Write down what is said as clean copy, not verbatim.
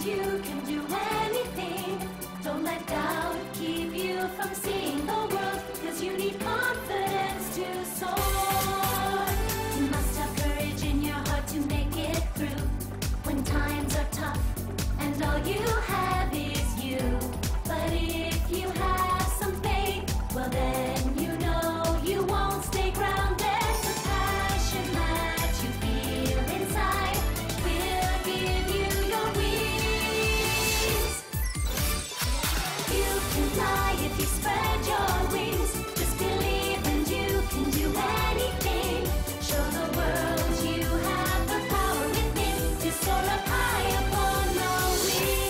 you can do anything. Don't let doubt keep you from seeing the world, 'cause you need confidence to soar. You must have courage in your heart to make it through when times are tough and all you have is you. But if you have some faith, well then you know you won't stay grounded. The passion that you feel inside will give you your wings. You can fly if you spread your wings. Just believe and you can do anything. Show the world you have the power within to soar up high upon the wind.